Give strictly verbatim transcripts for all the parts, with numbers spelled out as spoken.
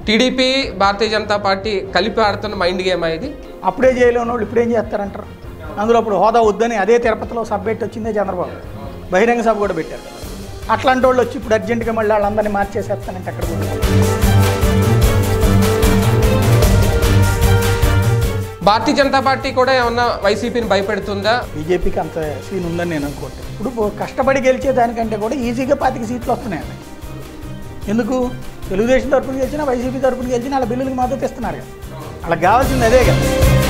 TDP భారతీయ Janata party కలిపి ఆడుతున్న mind game ఇది. అప్పుడే చేయలేని వాళ్ళు ఇప్పుడు ఏం చేస్తారంటారు. అందులో ఇప్పుడు హోదా వద్దని అదే తిరుపతిలో సభ పెట్టి వచ్చిందే చంద్రబాబు, బహిరంగ సభ కూడా పెట్టారు. అట్లాంటి వాళ్ళు వచ్చి ఇప్పుడు అర్జెంటుగా మళ్ళీ వాళ్ళందరినీ మార్చేసేస్తానంటే అక్కడ భారతీయ జనతా పార్టీ కూడా ఏమన్నా వైసీపీని భయపెడుతుందా? బీజేపీకి అంత సీన్ ఉందని నేను అనుకోండి. ఇప్పుడు కష్టపడి గెలిచే దానికంటే కూడా ఈజీగా పాతిక సీట్లు వస్తున్నాయండి. ఎందుకు? తెలుగుదేశం తరపున గెలిచినా వైసీపీ తరపున గెలిచినా వాళ్ళ బిల్లులకు మద్దతు ఇస్తున్నారు కదా, వాళ్ళకి కావాల్సింది అదే కదా.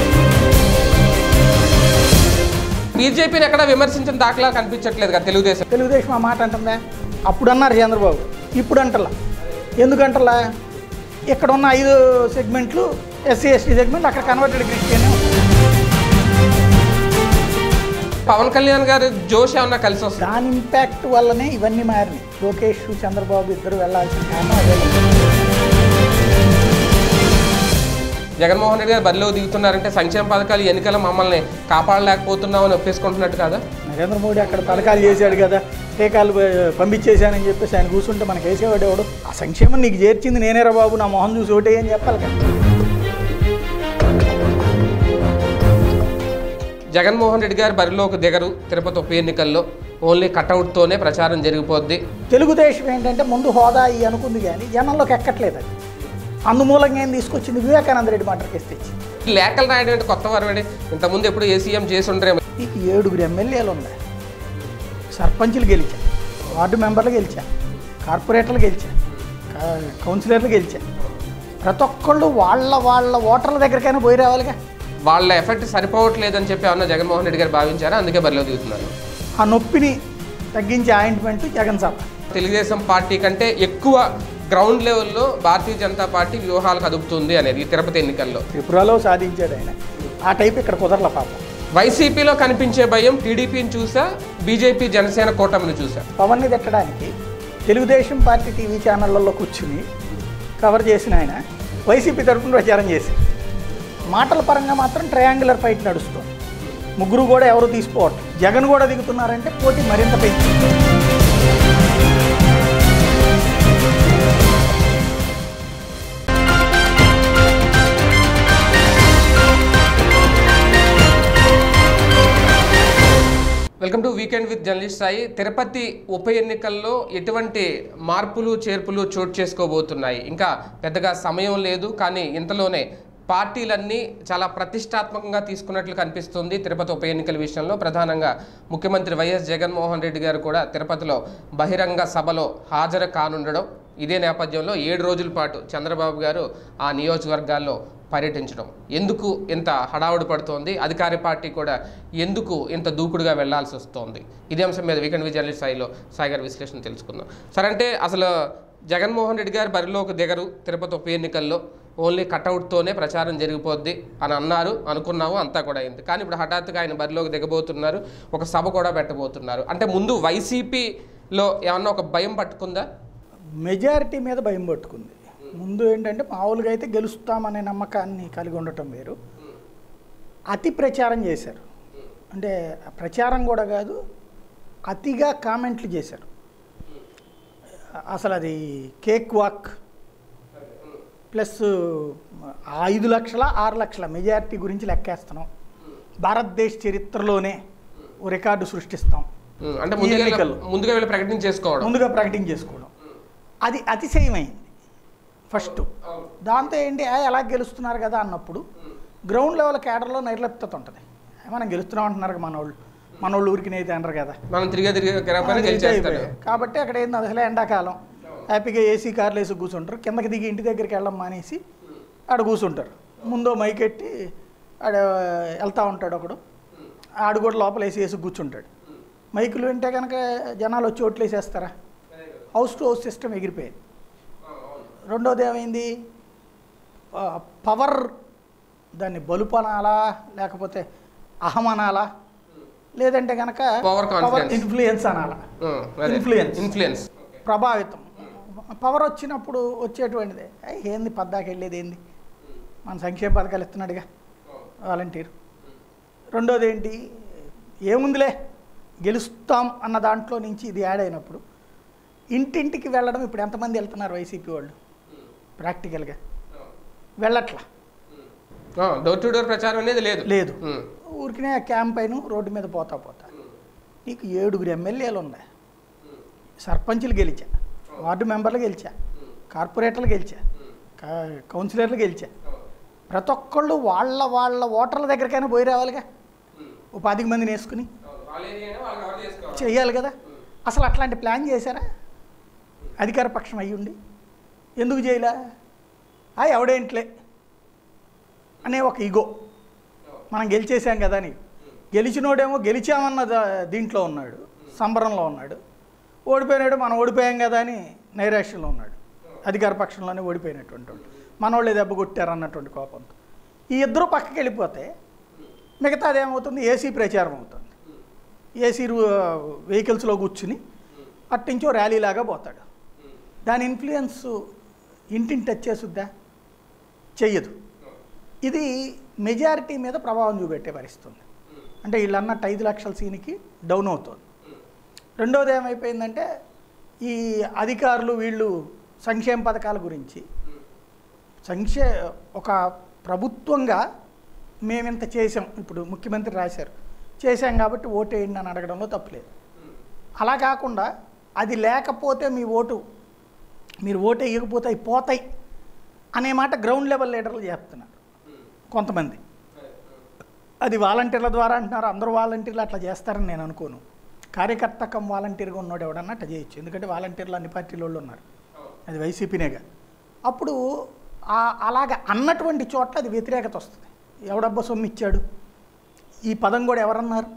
బీజేపీని ఎక్కడ విమర్శించిన దాఖలా కనిపించట్లేదు కదా తెలుగుదేశం. తెలుగుదేశం ఆ మాట అంటుందా? అప్పుడు అన్నారు చంద్రబాబు, ఇప్పుడు అంటలా. ఎందుకంటలా? ఇక్కడ ఉన్న ఐదు సెగ్మెంట్లు ఎస్సీ ఎస్టీ సెగ్మెంట్ అక్కడ కన్వర్టెడ్ క్రిస్టియన్. పవన్ కళ్యాణ్ గారు జోష్ ఏమన్నా కలిసి వస్తుంది. దాని ఇంపాక్ట్ వల్లనే ఇవన్నీ మారినాయి. లోకేష్ చంద్రబాబు ఇద్దరు వెళ్ళాల్సిన కారణం అదే. జగన్మోహన్ రెడ్డి గారు బరిలో దిగుతున్నారంటే సంక్షేమ పథకాలు ఎన్నికల మమ్మల్ని కాపాడలేకపోతున్నామని ఒప్పేసుకుంటున్నట్టు కదా. నరేంద్ర మోడీ అక్కడ పథకాలు చేశాడు కదా, టీకాలు పంపించేశానని చెప్పేసి ఆయన కూర్చుంటే మనకు వేసేవాడు ఎవడు? ఆ సంక్షేమం నీకు చేర్చింది నేనేరా బాబు, నా మొహం చూసి ఓటే అని చెప్పాలి కదా. జగన్మోహన్ రెడ్డి గారు బరిలోకి దిగరు తిరుపతి ఉప ఎన్నికల్లో, ఓన్లీ కటౌట్తోనే ప్రచారం జరిగిపోద్ది. తెలుగుదేశం ఏంటంటే ముందు హోదా ఈ అనుకుంది కానీ జనంలోకి ఎక్కట్లేదు. అది అందుమూలంగా ఏం తీసుకొచ్చింది వివేకానంద రెడ్డి మాట కేసు తెచ్చి లేఖలు రాయడం అంటే కొత్త వరవడి. ఇంతకుముందు ఎప్పుడు ఏసీఎం చేసి ఉంటారేమో. నీకు ఏడుగురు ఎమ్మెల్యేలు ఉన్నాయి, సర్పంచులు గెలిచా, వార్డు మెంబర్లు గెలిచా, కార్పొరేటర్లు గెలిచా, కౌన్సిలర్లు గెలిచా. ప్రతి ఒక్కళ్ళు వాళ్ళ వాళ్ళ ఓటర్ల దగ్గరికైనా పోయి రావాలిగా. వాళ్ళ ఎఫెక్ట్ సరిపోవట్లేదని చెప్పి ఏమన్నా జగన్మోహన్ రెడ్డి గారు భావించారా? అందుకే బరిలో దిగుతున్నారు. ఆ నొప్పిని తగ్గించే ఆయింట్మెంట్ జగన్ సభ. తెలుగుదేశం పార్టీ కంటే ఎక్కువ గ్రౌండ్ లెవెల్లో భారతీయ జనతా పార్టీ వ్యూహాలు కదుపుతుంది అనేది ఈ తిరుపతి ఎన్నికల్లో. త్రిపురలో సాధించాడు ఆయన, ఆ టైప్ ఇక్కడ కుదరల పాపం. వైసీపీలో కనిపించే భయం టీడీపీని చూసా, బీజేపీ జనసేన కూటమిని చూసా. పవన్ని తిట్టడానికి తెలుగుదేశం పార్టీ టీవీ ఛానళ్లలో కూర్చుని కవర్ చేసిన ఆయన వైసీపీ తరఫున ప్రచారం చేసి మాటల పరంగా మాత్రం ట్రయాంగులర్ ఫైట్ నడుస్తుంది. ముగ్గురు కూడా ఎవరు తీసుకోవట్లేదు. జగన్ కూడా దిగుతున్నారంటే పోటీ మరింత పెంచింది. Welcome to weekend with journalist Sai. Tirupati ఉప ఎన్నికల్లో ఎటువంటి మార్పులు చేర్పులు చోటు చేసుకోబోతున్నాయి? ఇంకా పెద్దగా సమయం లేదు, కానీ ఇంతలోనే పార్టీలన్నీ చాలా ప్రతిష్టాత్మకంగా తీసుకున్నట్లు కనిపిస్తుంది తిరుపతి ఉప ఎన్నికల విషయంలో. ప్రధానంగా ముఖ్యమంత్రి వైఎస్ జగన్మోహన్ రెడ్డి గారు కూడా తిరుపతిలో బహిరంగ సభలో హాజరు కానుండడం, ఇదే నేపథ్యంలో ఏడు రోజుల పాటు చంద్రబాబు గారు ఆ నియోజకవర్గాల్లో పర్యటించడం ఎందుకు ఇంత హడావుడి పడుతోంది? అధికార పార్టీ కూడా ఎందుకు ఇంత దూకుడుగా వెళ్లాల్సి వస్తోంది? ఇదే అంశం మీద వీకెండ్ విత్ జర్నలిస్ట్ స్థాయిలో సాయి గారి విశ్లేషణ తెలుసుకుందాం. సరే, అంటే అసలు జగన్మోహన్ రెడ్డి గారు బరిలోకి దిగరు తిరుపతి ఉప ఎన్నికల్లో, ఓన్లీ కటౌట్తోనే ప్రచారం జరిగిపోద్ది అని అన్నారు, అనుకున్నాము, అంతా కూడా అయింది. కానీ ఇప్పుడు హఠాత్తుగా ఆయన బరిలోకి దిగబోతున్నారు, ఒక సభ కూడా పెట్టబోతున్నారు. అంటే ముందు వైసీపీలో ఏమన్నా ఒక భయం పట్టుకుందా? మెజారిటీ మీద భయం పట్టుకుంది. ముందు ఏంటంటే మామూలుగా అయితే గెలుస్తామనే నమ్మకాన్ని కలిగి ఉండటం వేరు. అతి ప్రచారం చేశారు, అంటే ప్రచారం కూడా కాదు, అతిగా కామెంట్లు చేశారు. అసలు అది కేక్ వాక్ ప్లస్ ఐదు లక్షల ఆరు లక్షల మెజారిటీ గురించి లెక్కేస్తున్నాం, భారతదేశ చరిత్రలోనే ఓ రికార్డు సృష్టిస్తాం అంటే ముందుగా వీళ్ళు ప్రకటన చేసుకోవడం ముందుగా ప్రకటన చేసుకోవడం అది అతిశయమైంది ఫస్ట్. దాంతో ఏంటి, ఎలా గెలుస్తున్నారు కదా అన్నప్పుడు గ్రౌండ్ లెవెల్ కేడర్లో నిర్లిప్తత ఉంటుంది. మనం గెలుస్తున్నాం అంటున్నారు మన వాళ్ళు, మన వాళ్ళు ఊరికి అయితే అంటారు కదా, మనం తిరిగి తిరిగి. కాబట్టి అక్కడ ఏంది, అసలే ఎండాకాలం హ్యాపీగా ఏసీ కార్లు వేసి కూర్చుంటారు, కిందకి దిగి ఇంటి దగ్గరికి వెళ్ళడం మానేసి ఆడ కూర్చుంటారు. ముందో మైకెట్టి ఆడ వెళ్తూ ఉంటాడు ఒకడు, ఆడు కూడా లోపల వేసి వేసి కూర్చుంటాడు. మైకులు వింటే కనుక జనాలు వచ్చి ఓట్లు వేసేస్తారా? హౌస్ టు హౌస్ సిస్టమ్ ఎగిరిపోయింది. రెండోది ఏమైంది, పవర్, దాన్ని బలుపనాలా లేకపోతే అహమనాలా, లేదంటే కనుక పవర్ ఇన్ఫ్లుయెన్స్ అనాలా, ఇన్ఫ్లుయెన్స్ ఇన్ఫ్లుయెన్స్ ప్రభావితం. పవర్ వచ్చినప్పుడు వచ్చేటువంటిది ఏంది, పద్దాకి వెళ్ళేది ఏంది, మన సంక్షేమ పథకాలు ఇస్తున్నాడుగా వాలంటీర్. రెండోది ఏంటి, ఏముందిలే గెలుస్తాం అన్న దాంట్లో నుంచి ఇది యాడ్ అయినప్పుడు ఇంటింటికి వెళ్ళడం. ఇప్పుడు ఎంతమంది వెళ్తున్నారు వైసీపీ వాళ్ళు? ప్రాక్టికల్గా వెళ్ళట్లా. డోర్ టు డోర్ ప్రచారం అనేది లేదు లేదు ఊరికినే క్యాంపైన్ రోడ్డు మీద పోతా పోతా నీకు ఏడుగురు ఎమ్మెల్యేలు ఉన్నాయి, సర్పంచులు గెలిచా, వార్డు మెంబర్లు గెలిచా, కార్పొరేటర్లు గెలిచా, కౌన్సిలర్లు గెలిచా. ప్రతి ఒక్కళ్ళు వాళ్ళ వాళ్ళ ఓటర్ల దగ్గరికైనా పోయి రావాలిగా, ఓ పదికి మందిని వేసుకుని చెయ్యాలి కదా. అసలు అట్లాంటి ప్లాన్ చేశారా అధికార పక్షం అయ్యుండి? ఎందుకు చేయలే? ఆ ఎవడేంట్లే అనే ఒక ఈగో, మనం గెలిచేసాం కదా అని. గెలిచినోడేమో గెలిచామన్న దీంట్లో ఉన్నాడు, సంబరంలో ఉన్నాడు. ఓడిపోయినాడు మనం ఓడిపోయాం కదా అని నైరాశ్యంలో ఉన్నాడు, అధికార పక్షంలోనే ఓడిపోయినటువంటి వాళ్ళు. మనోళ్ళే దెబ్బ కొట్టారు అన్నటువంటి కోపంతో ఈ ఇద్దరు పక్కకి వెళ్ళిపోతే మిగతాది ఏమవుతుంది? ఏసీ ప్రచారం అవుతుంది. ఏసీ వెహికల్స్లో కూర్చుని అట్టించో ర్యాలీలాగా పోతాడు. దాని ఇన్ఫ్లుయెన్స్ ఇంటిని టచ్ చేసుద్దా? చెయ్యదు. ఇది మెజారిటీ మీద ప్రభావం చూపెట్టే పరిస్థితుంది. అంటే వీళ్ళు అన్నట్టు ఐదు లక్షల సీనికి డౌన్ అవుతుంది. రెండోది ఏమైపోయిందంటే ఈ అధికారులు వీళ్ళు సంక్షేమ పథకాల గురించి సంక్షే ఒక ప్రభుత్వంగా మేమింత చేసాం, ఇప్పుడు ముఖ్యమంత్రి రాశారు చేశాం కాబట్టి ఓటు వేయండి అని అడగడంలో తప్పులేదు. అలా కాకుండా అది లేకపోతే మీ ఓటు మీరు ఓటు వేయకపోతే అవి పోతాయి అనే మాట గ్రౌండ్ లెవెల్ లీడర్లు చెప్తున్నారు కొంతమంది. అది వాలంటీర్ల ద్వారా అంటున్నారు. అందరూ వాలంటీర్లు అట్లా చేస్తారని నేను అనుకోను. కార్యకర్తకం వాలంటీర్గా ఉన్నాడు ఎవడన్నా అట్లా చేయొచ్చు, ఎందుకంటే వాలంటీర్లు అన్ని పార్టీల వాళ్ళు ఉన్నారు, అది వైసీపీనేగా. అప్పుడు అలాగ అన్నటువంటి చోట్ల అది వ్యతిరేకత వస్తుంది. ఎవడబ్బా సొమ్ము ఇచ్చాడు ఈ పదం కూడా ఎవరన్నారు?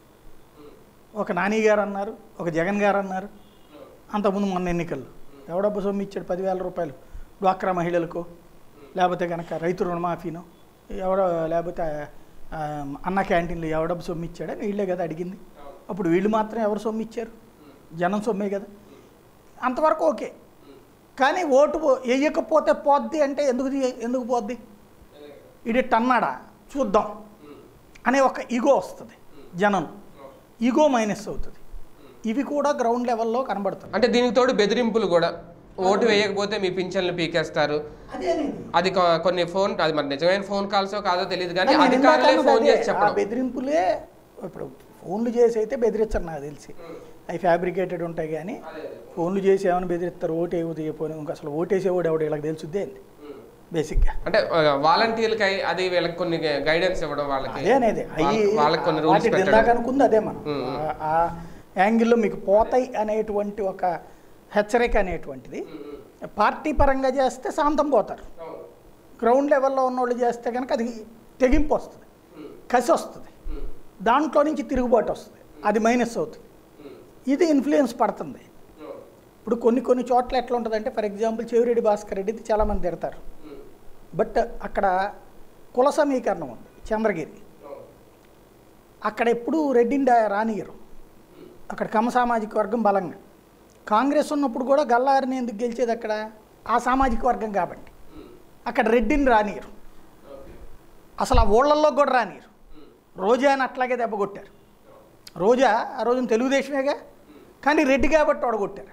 ఒక నాని గారు అన్నారు, ఒక జగన్ గారు అన్నారు అంతకుముందు మొన్న ఎన్నికల్లో. ఎవడబ్బా సొమ్ము ఇచ్చాడు పదివేల రూపాయలు డ్వాక్రా మహిళలకు, లేకపోతే కనుక రైతు రుణమాఫీనో, ఎవడ లేకపోతే అన్న క్యాంటీన్లు ఎవడబ్బా సొమ్ము ఇచ్చాడని వీళ్ళే కదా అడిగింది. అప్పుడు వీళ్ళు మాత్రం ఎవరు సొమ్ము ఇచ్చారు? జనం సొమ్మే కదా. అంతవరకు ఓకే. కానీ ఓటు వేయకపోతే పోద్ది అంటే ఎందుకు ఎందుకు పోద్ది? ఇది టన్నాడా చూద్దాం అనే ఒక ఈగో వస్తుంది జనం, ఈగో మైనస్ అవుతుంది. ఇవి కూడా గ్రౌండ్ లెవెల్లో కనబడుతుంది. అంటే దీనికి తోడు బెదిరింపులు కూడా, ఓటు వేయకపోతే మీ పింఛన్లు పీకేస్తారు, అది కొన్ని ఫోన్, అది మరి నిజమైన ఫోన్ కాల్సో కాదో తెలియదు కానీ అధికారులే ఫోన్ చేసి చెప్పడం. బెదిరింపులే ఇప్పుడు ఫోన్లు చేసి అయితే బెదిరించరు నాకు తెలిసి, అవి ఫ్యాబ్రికేటెడ్ ఉంటాయి. కానీ ఫోన్లు చేసి ఏమైనా బెదిరిస్తారు? ఓటు వేయకపోతే ఇంకా అసలు ఓటేసేవాడు ఎవడు వీళ్ళకి తెలుసుద్దే అండి బేసిక్గా. అంటే వాలంటీర్లకి అది వీళ్ళకి కొన్ని గైడెన్స్ ఇవ్వడం, వాళ్ళకి అదే అనేది వాళ్ళకి కొన్ని రూల్స్ ఇందాక అనుకుంది అదే. మనం ఆ యాంగిల్లో మీకు పోతాయి అనేటువంటి ఒక హెచ్చరిక అనేటువంటిది పార్టీ పరంగా చేస్తే శాంతం పోతారు, గ్రౌండ్ లెవెల్లో ఉన్నోళ్ళు చేస్తే కనుక అది తెగింపు వస్తుంది, కసి వస్తుంది, దాంట్లో నుంచి తిరుగుబాటు వస్తుంది, అది మైనస్ అవుతుంది. ఇది ఇన్ఫ్లుయెన్స్ పడుతుంది. ఇప్పుడు కొన్ని కొన్ని చోట్ల ఎట్లా ఉంటుందంటే, ఫర్ ఎగ్జాంపుల్ చెవిరెడ్డి భాస్కర్ రెడ్డిది చాలామంది తిడతారు, బట్ అక్కడ కుల సమీకరణం ఉంది చంద్రగిరి, అక్కడ ఎప్పుడూ రెడ్డిని రానియరు, అక్కడ కమ్మ సామాజిక వర్గం బలంగా. కాంగ్రెస్ ఉన్నప్పుడు కూడా గల్లారిని ఎందుకు గెలిచేది అక్కడ? ఆ సామాజిక వర్గం కాబట్టి అక్కడ రెడ్డిని రానియరు, అసలు ఆ ఊళ్ళల్లో కూడా రానియరు. రోజా అని అట్లాగే దెబ్బ కొట్టారు. రోజా ఆ రోజున తెలుగుదేశమేగా, కానీ రెడ్డి కాబట్టి ఓడగొట్టారు.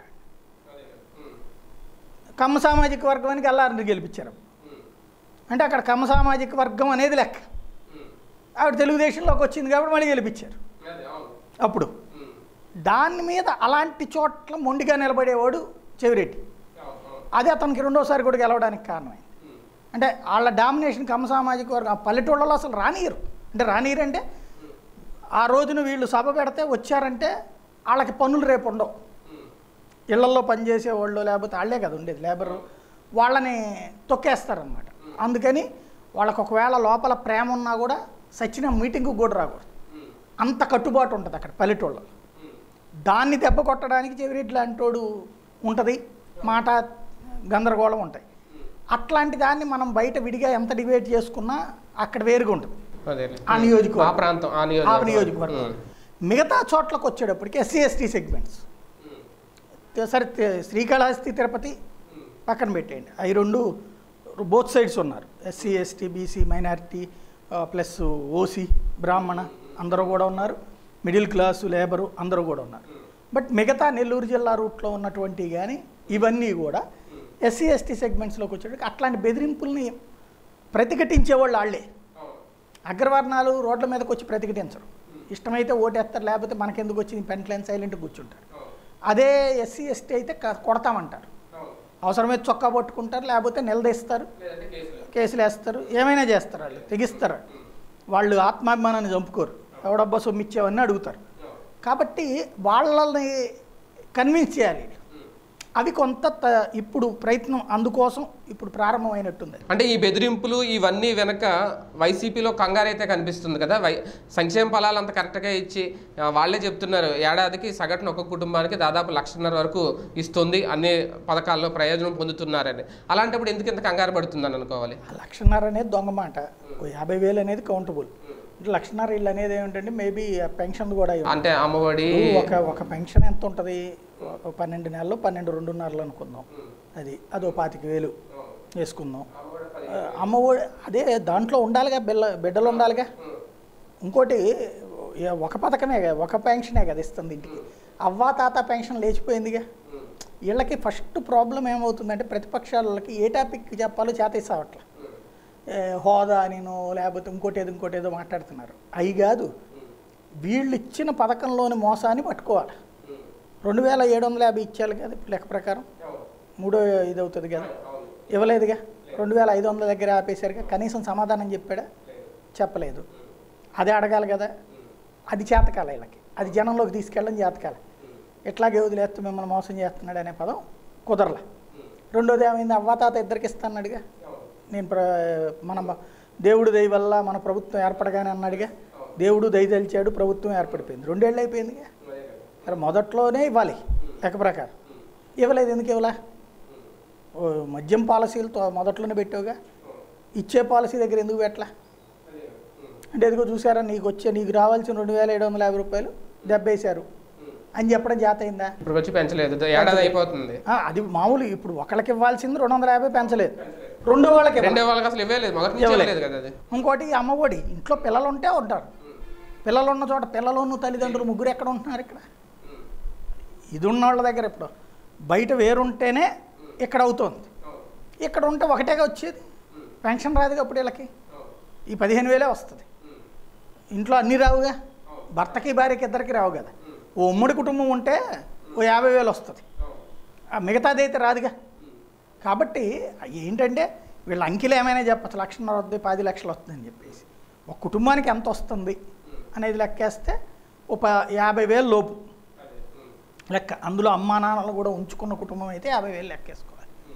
కమ్మ సామాజిక వర్గానికి అల్లారిని గెలిపించారు. అంటే అక్కడ కమ్మ సామాజిక వర్గం అనేది లెక్క, ఆవిడ తెలుగుదేశంలోకి వచ్చింది కాబట్టి మళ్ళీ గెలిపించారు. అప్పుడు దాని మీద అలాంటి చోట్ల మొండిగా నిలబడేవాడు చెవిరెడ్డి. అదే అతనికి రెండోసారి కూడా గెలవడానికి కారణమైంది. అంటే వాళ్ళ డామినేషన్ కమ్మ సామాజిక వర్గం పల్లెటూళ్ళలో అసలు రానియరు. అంటే రానియరు అంటే ఆ రోజున వీళ్ళు సభ పెడితే వచ్చారంటే వాళ్ళకి పనులు రేపు ఉండవు, ఇళ్లల్లో పనిచేసే వాళ్ళు లేకపోతే వాళ్ళే కదా ఉండేది లేబరు, వాళ్ళని తొక్కేస్తారనమాట. అందుకని వాళ్ళకు ఒకవేళ లోపల ప్రేమ ఉన్నా కూడా సచిన మీటింగ్కి కూడా రాకూడదు, అంత కట్టుబాటు ఉంటుంది అక్కడ పల్లెటూళ్ళలో. దాన్ని దెబ్బ కొట్టడానికి చెవిరెడ్డి లాంటోడు ఉంటుంది, మాట గందరగోళం ఉంటాయి. అట్లాంటి దాన్ని మనం బయట విడిగా ఎంత డిబేట్ చేసుకున్నా అక్కడ వేరుగా ఉంటుంది ఆ నియోజకవర్గం, ఆ నియోజకవర్గం. మిగతా చోట్లకు వచ్చేటప్పటికి ఎస్సీ ఎస్టీ సెగ్మెంట్స్, సరే శ్రీకాళహస్తి తిరుపతి పక్కన పెట్టేయండి, అవి రెండు బోత్ సైడ్స్ ఉన్నారు, SC ST BC minority plus OC బ్రాహ్మణ అందరూ కూడా ఉన్నారు, మిడిల్ క్లాసు లేబరు అందరూ కూడా ఉన్నారు. బట్ మిగతా నెల్లూరు జిల్లా రూట్లో ఉన్నటువంటి కానీ ఇవన్నీ కూడా ఎస్సీ ఎస్టీ సెగ్మెంట్స్లోకి వచ్చేటప్పుడు అట్లాంటి బెదిరింపుల్ని ప్రతిఘటించేవాళ్ళు వాళ్ళే. అగ్రవర్ణాలు రోడ్ల మీదకి వచ్చి ప్రతిఘటించరు, ఇష్టమైతే ఓటేస్తారు, లేకపోతే మనకెందుకు వచ్చింది పెంట్లైన్ సైలెంట్గా కూర్చుంటారు. అదే ఎస్సీ ఎస్టీ అయితే కొడతామంటారు, అవసరమైతే చొక్కా పట్టుకుంటారు, లేకపోతే నిలదీస్తారు, కేసులు వేస్తారు, ఏమైనా చేస్తారు, వాళ్ళు తెగిస్తారు. వాళ్ళు ఆత్మాభిమానాన్ని చంపుకోరు, ఎవడబ్బా సొమ్మిచ్చేవన్నీ అడుగుతారు. కాబట్టి వాళ్ళని కన్విన్స్ చేయాలి. అవి కొంత ఇప్పుడు ప్రయత్నం అందుకోసం ఇప్పుడు ప్రారంభమైనట్టుంది. అంటే ఈ బెదిరింపులు ఇవన్నీ వెనక వైసీపీలో కంగారు అయితే కనిపిస్తుంది కదా. వై సంక్షేమ ఫలాలు అంత కరెక్ట్గా ఇచ్చి వాళ్ళే చెప్తున్నారు ఏడాదికి సగటున ఒక కుటుంబానికి దాదాపు లక్షన్నర వరకు ఇస్తుంది, అన్ని పథకాల్లో ప్రయోజనం పొందుతున్నారని. అలాంటప్పుడు ఎందుకు ఇంత కంగారు పడుతుందని అనుకోవాలి? లక్షన్నర అనేది దొంగ మాట, యాభై వేలు అనేది కౌంటబుల్. లక్షన్నర ఇల్లు అనేది ఏమిటంటే మేబీ పెన్షన్ కూడా అంటే అమ్మఒడి ఒక ఒక పెన్షన్ ఎంత ఉంటుంది, పన్నెండు నెలలు పన్నెండు రెండున్నరలు అనుకుందాం, అది అదో పాతిక వేలు వేసుకుందాం. అమ్మఒడి అదే దాంట్లో ఉండాలిగా, బిల్ల బిడ్డలు ఉండాలిగా. ఇంకోటి ఒక పథకమే కదా, ఒక పెన్షనే కదా ఇస్తుంది ఇంటికి. అవ్వా తాత పెన్షన్ లేచిపోయిందిగా. వీళ్ళకి ఫస్ట్ ప్రాబ్లం ఏమవుతుందంటే ప్రతిపక్షాలకి ఏ టాపిక్ చెప్పాలో చేతేసావట్లా, హోదా నేను లేకపోతే ఇంకోటి ఏదో ఇంకోటి ఏదో మాట్లాడుతున్నారు. అవి కాదు, వీళ్ళు ఇచ్చిన పథకంలోని మోసాన్ని పట్టుకోవాలి. రెండు వేల ఏడు వందల యాభై ఇచ్చేయాలి కదా ఇప్పుడు లెక్క ప్రకారం, మూడో ఇది అవుతుంది కదా, ఇవ్వలేదుగా. రెండు వేల ఐదు వందల దగ్గర ఆపేశారుగా, కనీసం సమాధానం చెప్పాడా? చెప్పలేదు. అదే అడగాలి కదా, అది చేతకాల వీళ్ళకి, అది జనంలోకి తీసుకెళ్ళడం చేతకాల. ఎట్లాగే వదిలేస్తే మిమ్మల్ని మోసం చేస్తున్నాడు అనే పదం కుదరలా. రెండోది ఏమైంది, అవ్వాతాత ఇద్దరికి ఇస్తాన్నాడుగా, నేను ప్ర మన దేవుడు దయ వల్ల మన ప్రభుత్వం ఏర్పడగానే అన్నాడుగా, దేవుడు దయ తెలిచాడు ప్రభుత్వం ఏర్పడిపోయింది, రెండేళ్ళు అయిపోయిందిగా. మరి మొదట్లోనే ఇవ్వాలి లెక్క ప్రకారం, ఇవ్వలేదు. ఎందుకు ఇవ్వలా? మద్యం పాలసీలతో మొదట్లోనే పెట్టావుగా, ఇచ్చే పాలసీ దగ్గర ఎందుకు పెట్టలా? అంటే ఎందుకో చూసారా, నీకు వచ్చే నీకు రావాల్సిన రెండు వేల ఏడు వందల యాభై రూపాయలు దెబ్బేశారు అని చెప్పడం జాత అయిందా? ఇప్పుడు వచ్చి పెంచలేదు, ఏడాది అయిపోతుంది. అది మామూలు. ఇప్పుడు ఒకళ్ళకి ఇవ్వాల్సింది రెండు వందల యాభై పెంచలేదు, రెండో వాళ్ళకి రెండో వాళ్ళకి అసలు ఇవ్వలేదు, ఇవ్వలేదు కదా. అది ఇంకోటి అమ్మఒడి, ఇంట్లో పిల్లలు ఉంటే ఉంటారు, పిల్లలు ఉన్న చోట పిల్లలు తల్లిదండ్రులు ముగ్గురు ఎక్కడ ఉంటున్నారు? ఇక్కడ ఇది ఉన్న వాళ్ళ దగ్గర ఇప్పుడు బయట వేరుంటేనే ఇక్కడ అవుతుంది, ఇక్కడ ఉంటే ఒకటేగా వచ్చేది, పెన్షన్ రాదుగా అప్పుడు వీళ్ళకి. ఈ పదిహేను వేలే వస్తుంది, ఇంట్లో అన్నీ రావుగా, భర్తకి భార్యకి ఇద్దరికి రావు కదా. ఓ ఉమ్మడి కుటుంబం ఉంటే ఓ యాభై వేలు వస్తుంది, మిగతాది అయితే రాదుగా. కాబట్టి ఏంటంటే వీళ్ళ అంకెలు ఏమైనా చెప్పచ్చు, లక్షన్నర వద్ద పది లక్షలు వస్తుందని చెప్పేసి, ఒక కుటుంబానికి ఎంత వస్తుంది అనేది లెక్కేస్తే ఒక యాభై వేలు లోపు లెక్క. అందులో అమ్మా నాన్నలు కూడా ఉంచుకున్న కుటుంబం అయితే యాభై వేలు లెక్కేసుకోవాలి.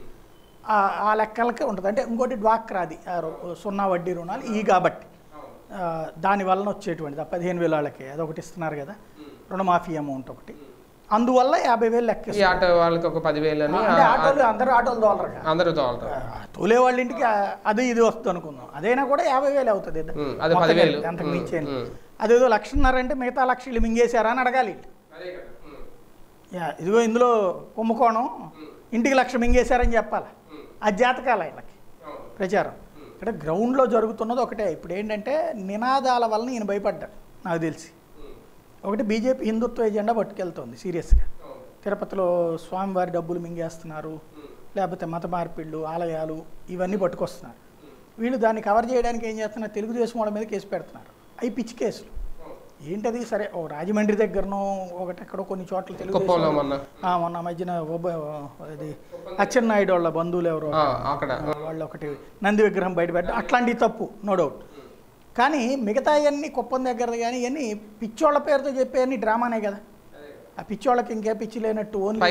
ఆ లెక్కలకే ఉంటుంది. అంటే ఇంకోటి డ్వాక్రాది సున్నా వడ్డీ రుణాలు ఇవి కాబట్టి దాని వలన వచ్చేటువంటిది ఆ పదిహేను వేల వాళ్ళకి అదొకటి ఇస్తున్నారు కదా, రుణమాఫీ అమౌంట్ ఒకటి, అందువల్ల యాభై వేలు లెక్క. ఆటో వాళ్ళకి ఒక పదివేలు అని, అంటే ఆటోలు అందరూ ఆటోలు తోలరు, అందరూ తోలరు, తోలే వాళ్ళ ఇంటికి అది ఇది వస్తుంది అనుకుందాం, అదైనా కూడా యాభై వేలు అవుతుంది, అంతకు మించేది. అదేదో లక్షన్నర అంటే మిగతా లక్షలు మింగేశారా అని అడగాలి. ఇదిగో ఇందులో కుంభకోణం, ఇంటికి లక్ష మింగేశారని చెప్పాలి, అది జాతకాల వీళ్ళకి ప్రచారం. ఇక్కడ గ్రౌండ్లో జరుగుతున్నది ఒకటే. ఇప్పుడు ఏంటంటే నినాదాల వలన ఈయన భయపడ్డాడు నాకు తెలిసి. ఒకటి బీజేపీ హిందుత్వ ఎజెండా పట్టుకెళ్తుంది సీరియస్గా, తిరుపతిలో స్వామివారి డబ్బులు మింగేస్తున్నారు, లేకపోతే మత మార్పిళ్ళు, ఆలయాలు ఇవన్నీ పట్టుకొస్తున్నారు. వీళ్ళు దాన్ని కవర్ చేయడానికి ఏం చేస్తున్నారు, తెలుగుదేశం వాళ్ళ మీద కేసు పెడుతున్నారు. అవి పిచ్చి కేసులు. ఏంటది, సరే ఓ రాజమండ్రి దగ్గరనో ఒకటి ఎక్కడో కొన్ని చోట్ల తెలుగుదేశం మొన్న మధ్యన అది అచ్చెన్నాయుడు వాళ్ళ బంధువులు ఎవరో వాళ్ళు ఒకటి నంది విగ్రహం బయటపెట్టారు, అట్లాంటివి తప్పు నో డౌట్. కానీ మిగతా అన్నీ కుప్పం దగ్గరది కానీ ఇవన్నీ పిచ్చోళ్ళ పేరుతో చెప్పేవన్నీ డ్రామానే కదా. ఆ పిచ్చోళ్ళకి ఇంకే పిచ్చి లేనట్టు ఓన్లీ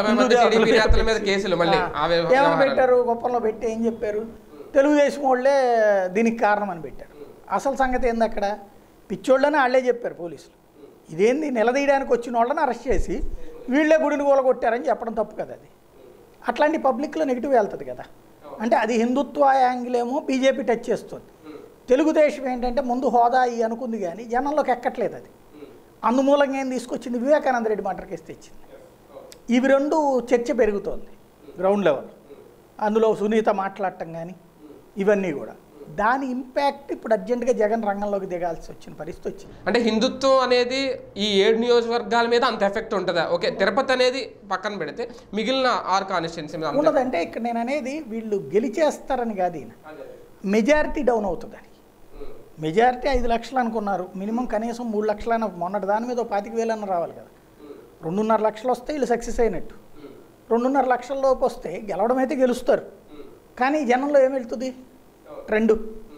ఏమని పెట్టారు, కుప్పంలో పెట్టి ఏం చెప్పారు, తెలుగుదేశం వాళ్ళే దీనికి కారణం అని పెట్టారు. అసలు సంగతి ఏంది, అక్కడ పిచ్చోళ్ళని వాళ్ళే చెప్పారు పోలీసులు. ఇదేంది, నిలదీయడానికి వచ్చిన వాళ్ళని అరెస్ట్ చేసి వీళ్ళే గుడిని కూలగొట్టారని చెప్పడం తప్పు కదా. అది అట్లాంటి పబ్లిక్లో నెగిటివ్ వెళ్తుంది కదా. అంటే అది హిందుత్వ యాంగిల్ ఏమో బీజేపీ టచ్ చేస్తుంది. తెలుగుదేశం ఏంటంటే ముందు హోదా ఈ అనుకుంది కానీ జనంలోకి ఎక్కట్లేదు. అది అందుమూలంగా ఏం తీసుకొచ్చింది, వివేకానంద రెడ్డి మర్డర్ కేసు తెచ్చింది. ఇవి రెండు చర్చ పెరుగుతోంది గ్రౌండ్ లెవెల్. అందులో సునీత మాట్లాడటం కానీ ఇవన్నీ కూడా దాని ఇంపాక్ట్ ఇప్పుడు అర్జెంటుగా జగన్ రంగంలోకి దిగాల్సి వచ్చిన పరిస్థితి వచ్చింది. అంటే హిందుత్వం అనేది ఈ ఏడు నియోజకవర్గాల మీద అంత ఎఫెక్ట్ ఉంటుందా? ఓకే, తిరుపతి అనేది పక్కన పెడితే మిగిలిన ఆరు కాన్స్టిట్యున్సీ మీద ఉన్నదంటే ఇక్కడ నేను అనేది వీళ్ళు గెలిచేస్తారని కాదు, ఈయన మెజారిటీ డౌన్ అవుతుందని. మెజారిటీ ఐదు లక్షలు అనుకున్నారు, మినిమం కనీసం మూడు లక్షలైనా మొన్నటి దాని మీద పాతిక వేలన్నా రావాలి కదా. రెండున్నర లక్షలు వస్తే వీళ్ళు సక్సెస్ అయినట్టు. రెండున్నర లక్షల లోపు వస్తే గెలవడం అయితే గెలుస్తారు, కానీ జనంలో ఏం వెళ్తుంది ట్రెండ్,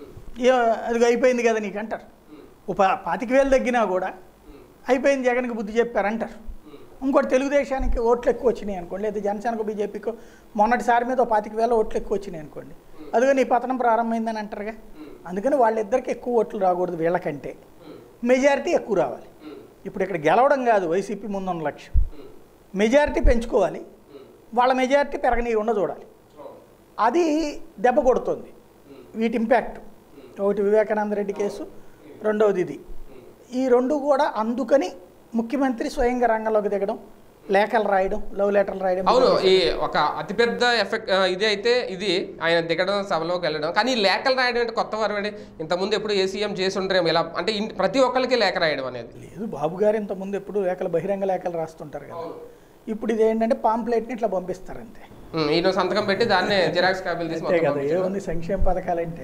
అది అయిపోయింది కదా నీకు అంటారు. ఉప పాతిక వేలు తగ్గినా కూడా అయిపోయింది జగన్కి బుద్ధి చెప్పారంటారు. ఇంకోటి తెలుగుదేశానికి ఓట్లు ఎక్కువ వచ్చినాయి అనుకోండి, లేదా జనసేనకు బీజేపీకో మొన్నటిసారి మీద పాతిక వేల ఓట్లు ఎక్కువ వచ్చినాయి అనుకోండి, అదిగా నీ పతనం ప్రారంభమైందని అంటారుగా. అందుకని వాళ్ళిద్దరికి ఎక్కువ ఓట్లు రాకూడదు, వీళ్ళకంటే మెజారిటీ ఎక్కువ రావాలి. ఇప్పుడు ఇక్కడ గెలవడం కాదు వైసీపీ ముందున్న లక్ష్యం, మెజారిటీ పెంచుకోవాలి, వాళ్ళ మెజారిటీ పెరగనీయకుండా చూడాలి. అది దెబ్బ కొడుతుంది వీటి ఇంపాక్ట్. ఒకటి వివేకానంద రెడ్డి కేసు, రెండవది ఇది. ఈ రెండు కూడా అందుకని ముఖ్యమంత్రి స్వయంగా రంగంలోకి దిగడం, లేఖలు రాయడం, లవ్ లెటర్లు రాయడం. అవును, ఈ ఒక అతిపెద్ద ఎఫెక్ట్ ఇది అయితే ఇది ఆయన దిగడం, సభలోకి వెళ్ళడం. కానీ లేఖలు రాయడం అంటే కొత్త వరం అండి. ఇంతకుముందు ఎప్పుడు ఏ సీఎం చేసి ఉండరేమో ఇలా, అంటే ప్రతి ఒక్కరికి లేఖ రాయడం అనేది లేదు. బాబు గారు ఇంతకుముందు ఎప్పుడు లేఖలు బహిరంగ లేఖలు రాస్తుంటారు కదా, ఇప్పుడు ఇది ఏంటంటే పాంప్లెట్ని ఇట్లా పంపిస్తారు అంతే. ఈయన సంతకం పెట్టి దాన్ని జిరాక్స్ కాపీలు తీసి అంతే కదా. ఏముంది, సంక్షేమ పథకాలు అంటే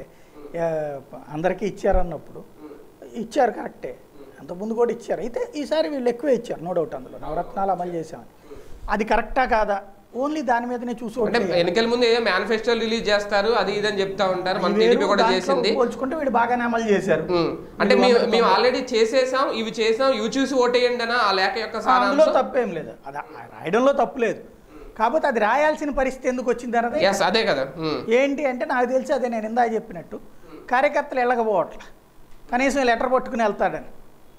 అందరికీ ఇచ్చారన్నప్పుడు ఇచ్చారు కరెక్టే, అంతకుముందు కూడా ఇచ్చారు. అయితే ఈసారి వీళ్ళు ఎక్కువే ఇచ్చారు, నో డౌట్. అందులో నవరత్నాలు అమలు చేసామని అది కరెక్టా కాదా ఓన్లీ దాని మీదనే చూసి, అంటే ఎన్నికల ముందు ఏ మేనిఫెస్టో రిలీజ్ చేస్తారు అది ఇదని చెప్తా ఉంటారు. మన టీడీపీ కూడా చేసింది, పోల్చుకుంటే వీళ్ళు బాగానే అమలు చేశారు. అంటే మేము ఆల్రెడీ చేసేసాం, ఇవి చేసాం, ఇవి చూసి ఓటేయండి అని ఆ లేఖ యొక్క సారాంశంలో తప్పేం లేదు, అది రాయడంలో తప్పు లేదు. కాకపోతే అది రాయాల్సిన పరిస్థితి ఎందుకు వచ్చింది అన్నది అదే కదా. ఏంటి అంటే నాకు తెలిసి అదే నేను ఇందా చెప్పినట్టు, కార్యకర్తలు వెళ్ళకపోవట్ల, కనీసం లెటర్ పట్టుకుని వెళ్తాడని,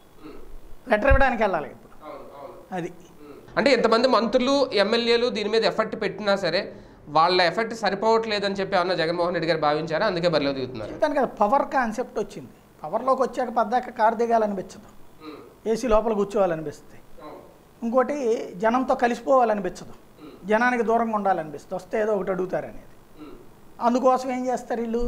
లెటర్ ఇవ్వడానికి వెళ్ళాలి ఇప్పుడు. అది అంటే ఎంతమంది మంత్రులు ఎమ్మెల్యేలు దీని మీద ఎఫర్ట్ పెట్టినా సరే వాళ్ళ ఎఫర్ట్ సరిపోవట్లేదని చెప్పి ఏమన్నా జగన్మోహన్ రెడ్డి గారు భావించారా? అందుకే బరిలో దిగుతున్నారు. చెప్తాను కదా, పవర్ కాన్సెప్ట్ వచ్చింది. పవర్లోకి వచ్చాక పద్దాక కారు దిగాలనిపించదు, ఏసీ లోపల కూర్చోవాలనిపిస్తుంది. ఇంకోటి జనంతో కలిసిపోవాలనిపించదు, జనానికి దూరంగా ఉండాలనిపిస్తుంది, వస్తే ఏదో ఒకటి అడుగుతారనేది. అందుకోసం ఏం చేస్తారు వీళ్ళు,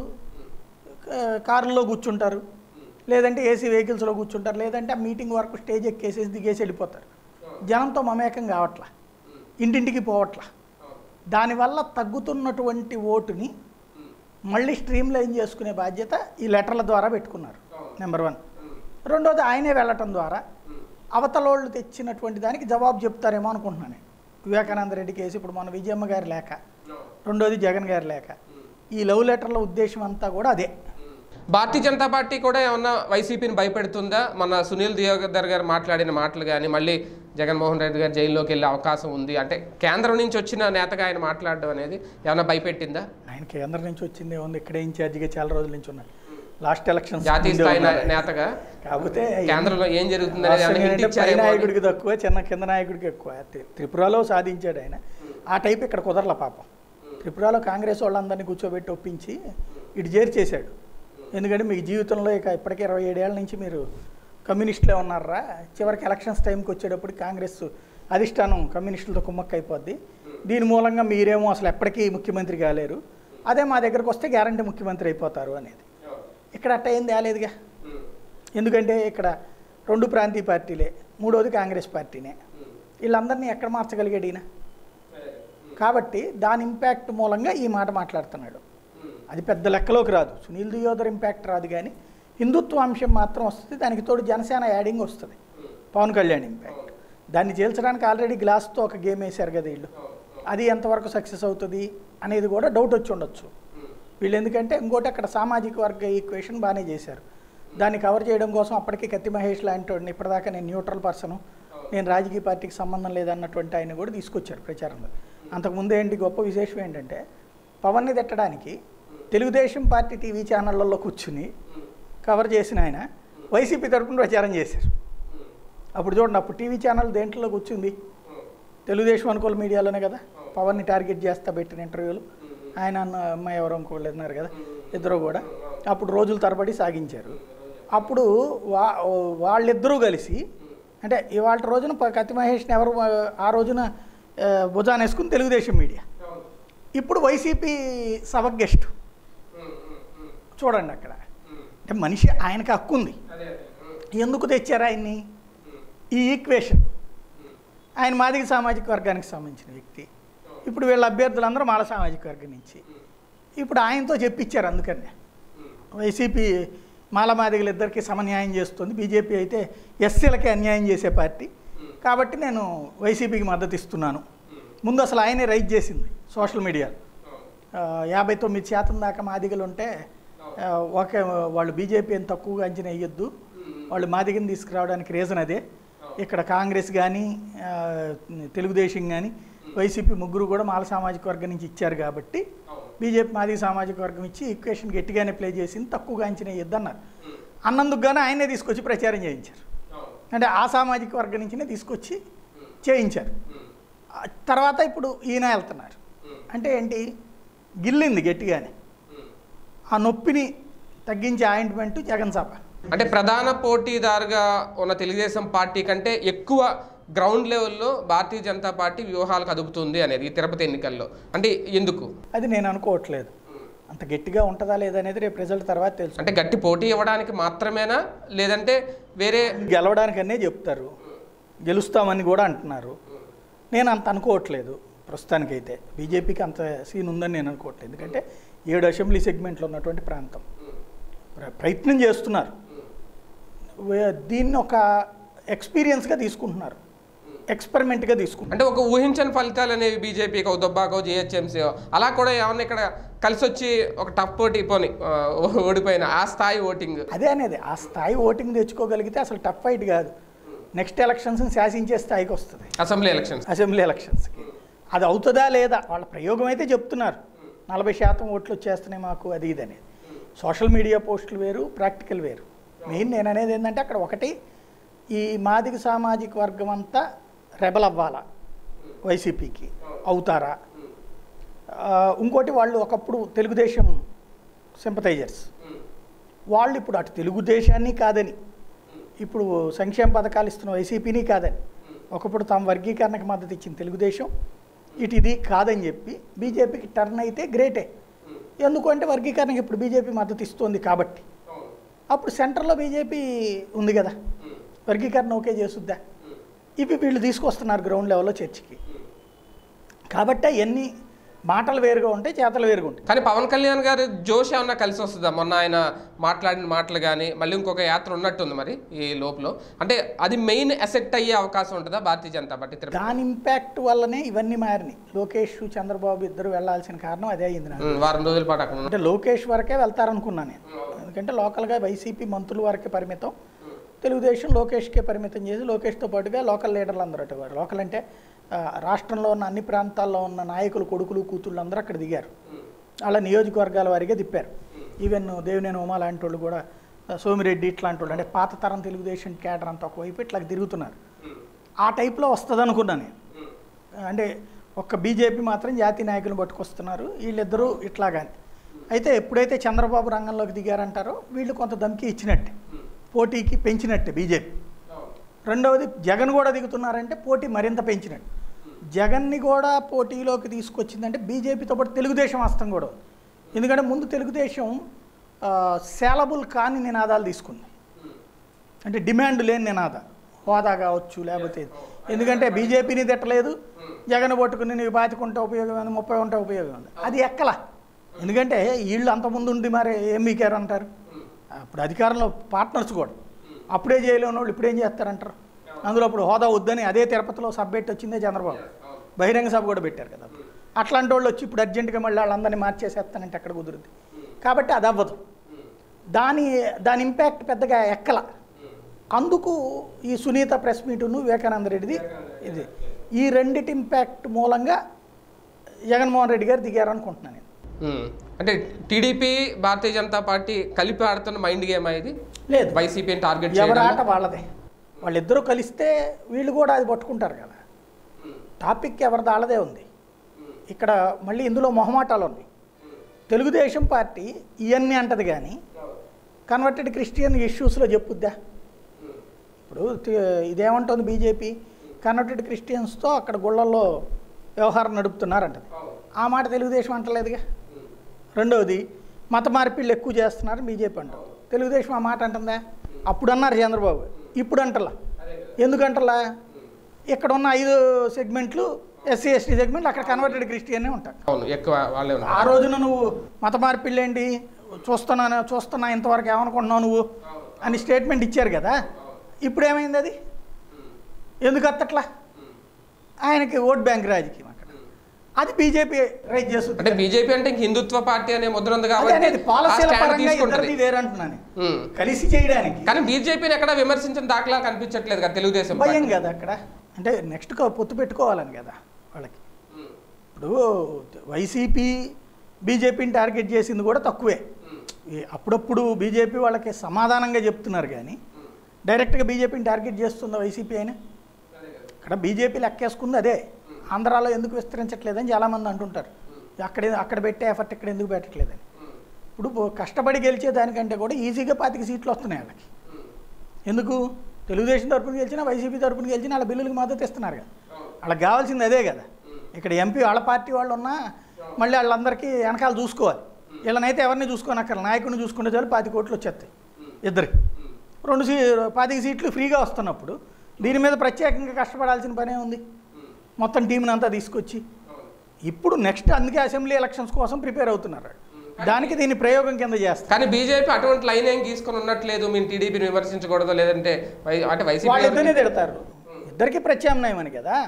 కారుల్లో కూర్చుంటారు, లేదంటే ఏసీ వెహికల్స్లో కూర్చుంటారు, లేదంటే ఆ మీటింగ్ వరకు స్టేజ్ ఎక్కేసేసి దిగేసి వెళ్ళిపోతారు. జనంతో మమేకం కావట్లా, ఇంటింటికి పోవట్లా. దానివల్ల తగ్గుతున్నటువంటి ఓటుని మళ్ళీ స్ట్రీమ్ లైన్ చేసుకునే బాధ్యత ఈ లెటర్ల ద్వారా పెట్టుకున్నారు, నెంబర్ వన్. రెండోది ఆయనే వెళ్ళటం ద్వారా అవతలోళ్ళు తెచ్చినటువంటి దానికి జవాబు చెప్తారేమో అనుకుంటున్నాను. వివేకానంద రెడ్డి కేసు, ఇప్పుడు మన విజయమ్మ గారి లేఖ, రెండోది జగన్ గారి లేఖ, ఈ లవ్ లెటర్ల ఉద్దేశం అంతా కూడా అదే. భారతీయ జనతా పార్టీ కూడా ఏమన్నా వైసీపీని భయపెడుతుందా? మన సునీల్ దియోదర్ గారు మాట్లాడిన మాటలు కానీ, మళ్ళీ జగన్మోహన్ రెడ్డి గారు జైల్లోకి వెళ్ళే అవకాశం ఉంది అంటే కేంద్రం నుంచి వచ్చిన నేతగా ఆయన మాట్లాడడం అనేది ఏమన్నా భయపెట్టిందా? ఆయన కేంద్రం నుంచి వచ్చింది ఏముంది, ఇక్కడే ఇన్ఛార్జిగా చాలా రోజుల నుంచి ఉన్నారు, లాస్ట్ ఎలక్షన్ జాతీయ స్థాయి నేతగా. కాకపోతే కేంద్రంలో ఏం జరుగుతుంది నాయకుడికి తక్కువ, చిన్న కింద నాయకుడికి ఎక్కువ. త్రిపురలో సాధించాడు ఆయన, ఆ టైప్ ఇక్కడ కుదరల పాపం. త్రిపురలో కాంగ్రెస్ వాళ్ళందరినీ కూర్చోబెట్టి ఒప్పించి ఇటు చేర్చేశాడు. ఎందుకంటే మీకు జీవితంలో ఇక ఇప్పటికే ఇరవై ఏడేళ్ల నుంచి మీరు కమ్యూనిస్టులే ఉన్నారా, చివరికి ఎలక్షన్స్ టైంకి వచ్చేటప్పుడు కాంగ్రెస్ అధిష్టానం కమ్యూనిస్టులతో కుమ్మక్క అయిపోద్ది, దీని మూలంగా మీరేమో అసలు ఎప్పటికీ ముఖ్యమంత్రి కాలేరు, అదే మా దగ్గరకు వస్తే గ్యారంటీ ముఖ్యమంత్రి అయిపోతారు అనేది. ఇక్కడ అట్ట ఏం తేలేదుగా, ఎందుకంటే ఇక్కడ రెండు ప్రాంతీయ పార్టీలే, మూడోది కాంగ్రెస్ పార్టీనే, వీళ్ళందరినీ ఎక్కడ మార్చగలిగాడు ఈయన. కాబట్టి దాని ఇంపాక్ట్ మూలంగా ఈ మాట మాట్లాడుతున్నాడు. అది పెద్ద లెక్కలోకి రాదు, సునీల్ దియోదర్ ఇంపాక్ట్ రాదు, కానీ హిందుత్వ అంశం మాత్రం వస్తుంది. దానికి తోడు జనసేన యాడింగ్ వస్తుంది, పవన్ కళ్యాణ్ ఇంపాక్ట్. దాన్ని చేల్చడానికి ఆల్రెడీ గ్లాస్తో ఒక గేమ్ వేశారు కదా వీళ్ళు, అది ఎంతవరకు సక్సెస్ అవుతుంది అనేది కూడా డౌట్ వచ్చి ఉండొచ్చు వీళ్ళు. ఎందుకంటే ఇంకోటి అక్కడ సామాజిక వర్గ ఈక్వేషన్ బాగానే చేశారు, దాన్ని కవర్ చేయడం కోసం అప్పటికే కత్తి మహేష్ లాంటి వాడిని, ఇప్పటిదాకా నేను న్యూట్రల్ పర్సను, నేను రాజకీయ పార్టీకి సంబంధం లేదన్నటువంటి ఆయన కూడా తీసుకొచ్చారు ప్రచారంలో. అంతకుముందు ఏంటి గొప్ప విశేషం ఏంటంటే, పవన్ని తిట్టడానికి తెలుగుదేశం పార్టీ టీవీ ఛానళ్ళల్లో కూర్చుని కవర్ చేసిన ఆయన వైసీపీ తరపున ప్రచారం చేశారు. అప్పుడు చూడండి, అప్పుడు టీవీ ఛానల్ దేంట్లో కూర్చుంది, తెలుగుదేశం అనుకూల మీడియాలోనే కదా పవన్ని టార్గెట్ చేస్తా పెట్టిన ఇంటర్వ్యూలు. ఆయన అన్న అమ్మాయి ఎవరో ఇంకోళ్ళు ఉన్నారు కదా, ఇద్దరు కూడా అప్పుడు రోజుల తరబడి సాగించారు. అప్పుడు వా వాళ్ళిద్దరూ కలిసి, అంటే ఇవాళ రోజున కత్తి మహేష్ని ఎవరు ఆ రోజున భుజాన్ని వేసుకుని తెలుగుదేశం మీడియా, ఇప్పుడు వైసీపీ సభ గెస్ట్ చూడండి అక్కడ. అంటే మనిషి ఆయనకు హక్కు ఉంది. ఎందుకు తెచ్చారు ఆయన్ని? ఈ ఈక్వేషన్. ఆయన మాదిగ సామాజిక వర్గానికి సంబంధించిన వ్యక్తి. ఇప్పుడు వీళ్ళ అభ్యర్థులందరూ మాల సామాజిక వర్గం నుంచి. ఇప్పుడు ఆయనతో చెప్పించారు. అందుకనే వైసీపీ మాల మాదిగలు ఇద్దరికి సమన్యాయం చేస్తుంది, బీజేపీ అయితే ఎస్సీలకి అన్యాయం చేసే పార్టీ, కాబట్టి నేను వైసీపీకి మద్దతు ఇస్తున్నాను. ముందు అసలు ఆయనే రైజ్ చేసింది సోషల్ మీడియాలో. యాభై తొమ్మిది శాతం దాకా మాదిగలు ఉంటే ఓకే, వాళ్ళు బీజేపీ అని తక్కువగా అంచనా వేయొద్దు, వాళ్ళు మాదిగని తీసుకురావడానికి రీజన్ అదే. ఇక్కడ కాంగ్రెస్ కానీ తెలుగుదేశం కానీ వైసీపీ ముగ్గురు కూడా మాల సామాజిక వర్గం నుంచి ఇచ్చారు కాబట్టి బీజేపీ మాదిగ సామాజిక వర్గం ఇచ్చి ఈక్వేషన్ గట్టిగానే ప్లే చేసింది, తక్కువగా అంచనా వేయొద్దు అన్నారు. అన్నందుకు గానే ఆయనే తీసుకొచ్చి ప్రచారం చేయించారు. అంటే ఆ సామాజిక వర్గం నుంచినే తీసుకొచ్చి చేయించారు. తర్వాత ఇప్పుడు ఈయన వెళ్తున్నారు. అంటే ఏంటి? గిల్లింది గట్టిగానే. ఆ నొప్పిని తగ్గించే ఆయింట్మెంట్ జగన్ సభ. అంటే ప్రధాన పోటీదారుగా ఉన్న తెలుగుదేశం పార్టీ కంటే ఎక్కువ గ్రౌండ్ లెవెల్లో భారతీయ జనతా పార్టీ వ్యూహాలు కదుపుతుంది అనేది ఈ తిరుపతి ఎన్నికల్లో. అంటే ఎందుకు? అది నేను అనుకోవట్లేదు. అంత గట్టిగా ఉంటుందా లేదనేది రేపు రిజల్ట్ తర్వాత తెలుసు. అంటే గట్టి పోటీ ఇవ్వడానికి మాత్రమేనా, లేదంటే వేరే గెలవడానికనే చెప్తారు, గెలుస్తామని కూడా అంటున్నారు. నేను అంత అనుకోవట్లేదు ప్రస్తుతానికైతే. బీజేపీకి అంత సీన్ ఉందని నేను అనుకోవట్లేదు. ఎందుకంటే ఏడు అసెంబ్లీ సెగ్మెంట్లో ఉన్నటువంటి ప్రాంతం ప్రయత్నం చేస్తున్నారు. దీన్ని ఒక ఎక్స్పీరియన్స్గా తీసుకుంటున్నారు, ఎక్స్పెరిమెంట్గా తీసుకుంటారు. అంటే ఒక ఊహించని ఫలితాలు అనేవి బీజేపీకి ఒక దొబ్బాకో జిహెచ్ఎంసీ అలా కూడా ఏమన్నా ఇక్కడ కలిసి వచ్చి ఒక టఫ్ పోటీ పోని ఓడిపోయిన ఆ స్థాయి ఓటింగ్ అదే అనేది. ఆ స్థాయి ఓటింగ్ తెచ్చుకోగలిగితే అసలు టఫ్ ఫైట్ కాదు, నెక్స్ట్ ఎలక్షన్స్ని శాసించే స్థాయికి వస్తుంది. అసెంబ్లీ ఎలక్షన్స్ అసెంబ్లీ ఎలక్షన్స్కి అది అవుతుందా లేదా వాళ్ళ ప్రయోగం అయితే చెప్తున్నారు. నలభై శాతం ఓట్లు వచ్చేస్తున్నాయి మాకు, అది ఇది అనేది. సోషల్ మీడియా పోస్టులు వేరు, ప్రాక్టికల్ వేరు. మెయిన్ నేను అనేది ఏంటంటే అక్కడ ఒకటి, ఈ మాదిగ సామాజిక వర్గం అంతా రెబల్ అవ్వాలా, వైసీపీకి అవుతారా? ఇంకోటి, వాళ్ళు ఒకప్పుడు తెలుగుదేశం సింపథైజర్స్, వాళ్ళు ఇప్పుడు అటు తెలుగుదేశాన్ని కాదని, ఇప్పుడు సంక్షేమ పథకాలు ఇస్తున్న వైసీపీని కాదని, ఒకప్పుడు తమ వర్గీకరణకు మద్దతు ఇచ్చిన తెలుగుదేశం ఇటు ఇది కాదని చెప్పి బీజేపీకి టర్న్ అయితే గ్రేటే. ఎందుకంటే వర్గీకరణకి ఇప్పుడు బీజేపీ మద్దతు ఇస్తుంది కాబట్టి. అప్పుడు సెంటర్లో బీజేపీ ఉంది కదా, వర్గీకరణ ఓకే చేసుద్దా? ఇవి వీళ్ళు తీసుకొస్తున్నారు గ్రౌండ్ లెవెల్లో చర్చకి. కాబట్టి అవన్నీ మాటలు వేరుగా ఉంటాయి, చేతలు వేరుగా ఉంటాయి. కానీ పవన్ కళ్యాణ్ గారు జోష్ ఏమన్నా కలిసి వస్తుందా? మొన్న ఆయన మాట్లాడిన మాటలు కానీ మళ్ళీ ఇంకొక యాత్ర ఉన్నట్టుంది మరి ఈ లోపల. అంటే అది మెయిన్ అసెట్ అయ్యే అవకాశం ఉంటుందా భారతీయ జనతా పార్టీ? దాని ఇంపాక్ట్ వల్లనే ఇవన్నీ మారినాయి. లోకేష్ చంద్రబాబు ఇద్దరు వెళ్లాల్సిన కారణం అదే అయింది. వారం రోజుల పాటు అక్కడ అంటే లోకేష్ వరకే వెళ్తారనుకున్నాను నేను. ఎందుకంటే లోకల్గా వైసీపీ మంత్రుల వరకే పరిమితం, తెలుగుదేశం లోకేష్కే పరిమితం చేసి లోకేష్తో పాటుగా లోకల్ లీడర్లు అందరూ అటు. లోకల్ అంటే రాష్ట్రంలో ఉన్న అన్ని ప్రాంతాల్లో ఉన్న నాయకులు కొడుకులు కూతుళ్ళు అందరూ అక్కడ దిగారు. వాళ్ళ నియోజకవర్గాల వారిగా తిప్పారు. ఈవెన్ దేవినేని ఉమా లాంటి వాళ్ళు కూడా, సోమిరెడ్డి ఇట్లాంటి వాళ్ళు, అంటే పాత తరం తెలుగుదేశం క్యాడర్ అంతా ఒకవైపు ఇట్లా తిరుగుతున్నారు. ఆ టైప్లో వస్తుంది అనుకున్నాను నేను. అంటే ఒక్క బీజేపీ మాత్రం జాతీయ నాయకులను పట్టుకొస్తున్నారు, వీళ్ళిద్దరూ ఇట్లాగాని. అయితే ఎప్పుడైతే చంద్రబాబు రంగంలోకి దిగారంటారో వీళ్ళు కొంత దమ్కి ఇచ్చినట్టే, పోటీకి పెంచినట్టే బీజేపీ. రెండవది, జగన్ కూడా దిగుతున్నారంటే పోటీ మరింత పెంచినట్టు. జగన్ని కూడా పోటీలోకి తీసుకొచ్చిందంటే బీజేపీతో పాటు తెలుగుదేశం హస్తం కూడా. ఎందుకంటే ముందు తెలుగుదేశం సేలబుల్ కాని నినాదాలు తీసుకుంది, అంటే డిమాండ్ లేని నినాదాలు, హోదా కావచ్చు లేకపోతే. ఎందుకంటే బీజేపీని తిట్టలేదు, జగన్ పట్టుకుని నీకు బాతికుంటే ఉపయోగం ఉంది, ముప్పై ఉంటే ఉపయోగం ఉంది, అది ఎక్కల. ఎందుకంటే వీళ్ళు అంతకుముందు ఉండి మరి ఏం మీకారు అంటారు. అప్పుడు అధికారంలో పార్ట్నర్స్ కూడా అప్పుడే చేయలేని వాళ్ళు ఇప్పుడేం చేస్తారంటారు. అందులో అప్పుడు హోదా వద్దని అదే తిరుపతిలో సభ పెట్టి వచ్చిందే చంద్రబాబు, బహిరంగ సభ కూడా పెట్టారు కదా. అట్లాంటి వాళ్ళు వచ్చి ఇప్పుడు అర్జెంటుగా మళ్ళీ వాళ్ళందరినీ మార్చేసేస్తానంటే ఎక్కడ కుదురుద్ది. కాబట్టి అది అవ్వదు. దాని దాని ఇంపాక్ట్ పెద్దగా ఎక్కల. అందుకు ఈ సునీత ప్రెస్ మీటును వివేకానంద రెడ్డిది ఇది, ఈ రెండిటి ఇంపాక్ట్ మూలంగా జగన్మోహన్ రెడ్డి గారు దిగారు అనుకుంటున్నాను నేను. అంటే టీడీపీ భారతీయ జనతా పార్టీ కలిపి ఆడుతున్న మైండ్ గేమ్ ఇది లేదు, వైసీపీని టార్గెట్ ఎవరి ఆట వాళ్ళదే. వాళ్ళిద్దరూ కలిస్తే వీళ్ళు కూడా అది పట్టుకుంటారు కదా. టాపిక్ ఎవరిది వాళ్ళదే ఉంది. ఇక్కడ మళ్ళీ ఇందులో మొహమాటాలు ఉన్నాయి. తెలుగుదేశం పార్టీ ఇవన్నీ అంటది కానీ కన్వర్టెడ్ క్రిస్టియన్ ఇష్యూస్లో చెప్పుద్దా? ఇప్పుడు ఇదేమంటుంది బీజేపీ, కన్వర్టెడ్ క్రిస్టియన్స్తో అక్కడ గుళ్ళల్లో వ్యవహారం నడుపుతున్నారంటది. ఆ మాట తెలుగుదేశం అంటలేదుగా. రెండవది, మత మార్పిళ్ళు ఎక్కువ చేస్తున్నారు బీజేపీ అంటారు. తెలుగుదేశం ఆ మాట అంటుందా? అప్పుడు అన్నారు చంద్రబాబు, ఇప్పుడు అంటలా. ఎందుకంటలా? ఇక్కడ ఉన్న ఐదు సెగ్మెంట్లు ఎస్సీ ఎస్టీ సెగ్మెంట్, అక్కడ కన్వర్టెడ్ క్రిస్టియనే ఉంటారు. అవును, ఎక్కువ వాళ్ళే ఉన్నారు. ఆ రోజున నువ్వు మత మార్పిళ్ళు ఏంటి చూస్తున్నాను చూస్తున్నా ఇంతవరకు ఏమనుకుంటున్నావు నువ్వు అని స్టేట్మెంట్ ఇచ్చారు కదా. ఇప్పుడు ఏమైంది అది? ఎందుకు అత్తట్లా? ఆయనకి ఓట్ బ్యాంక్ రాజకీయం అక్కడ. అది బీజేపీ రైజ్ చేస్తుంది. అంటే బీజేపీ అంటే హిందుత్వ పార్టీ అనే ముద్ర ఉంది కాబట్టి పాలసీల పరంగా ఇద్దరిది వేరంటున్నాను, కలిసి చేయడానికి. కానీ బీజేపీని ఎక్కడ విమర్శించిన దాఖలా కనిపించట్లేదు కదా తెలుగుదేశం. భయం కదా అక్కడ, అంటే నెక్స్ట్ పొత్తు పెట్టుకోవాలని కదా వాళ్ళకి. ఇప్పుడు వైసీపీ బీజేపీని టార్గెట్ చేసింది కూడా తక్కువే. అప్పుడప్పుడు బీజేపీ వాళ్ళకి సమాధానంగా చెప్తున్నారు కానీ డైరెక్ట్గా బీజేపీని టార్గెట్ చేస్తుందా వైసీపీ అయినా? అక్కడ బీజేపీ లెక్కేసుకుంది అదే. ఆంధ్రాలో ఎందుకు విస్తరించట్లేదని చాలామంది అంటుంటారు. అక్కడ అక్కడ పెట్టే ఎఫర్ట్ ఇక్కడ ఎందుకు పెట్టట్లేదని. ఇప్పుడు కష్టపడి గెలిచే దానికంటే కూడా ఈజీగా పాతిక సీట్లు వస్తున్నాయి వాళ్ళకి. ఎందుకు? తెలుగుదేశం తరపున గెలిచినా వైసీపీ తరపున గెలిచినా వాళ్ళ బిల్లులకు మద్దతు ఇస్తున్నారు కదా. వాళ్ళకి కావాల్సింది అదే కదా. ఇక్కడ ఎంపీ వాళ్ళ పార్టీ వాళ్ళు ఉన్నా మళ్ళీ వాళ్ళందరికీ వెనకాల చూసుకోవాలి. వీళ్ళనైతే ఎవరిని చూసుకోనక్కర్లేదు, నాయకుడిని చూసుకుంటే చాలు పాతి కోట్లు వచ్చేస్తాయి ఇద్దరికి. రెండు సీ పాతిక సీట్లు ఫ్రీగా వస్తున్నప్పుడు దీని మీద ప్రత్యేకంగా కష్టపడాల్సిన పనే ఉంది మొత్తం టీంని అంతా తీసుకొచ్చి. ఇప్పుడు నెక్స్ట్ అందుకే అసెంబ్లీ ఎలక్షన్స్ కోసం ప్రిపేర్ అవుతున్నారు. దానికి దీన్ని ప్రయోగం కింద చేస్తారు. కానీ బీజేపీ అటువంటి లైన్ ఏం తీసుకొని ఉన్నట్లేదు. మేము టీడీపీని విమర్శించకూడదు లేదంటే అంటే వైసీపీ వాళ్ళు ఇద్దరిని తిడతారు. ఇద్దరికి ప్రత్యామ్నాయం అని కదా.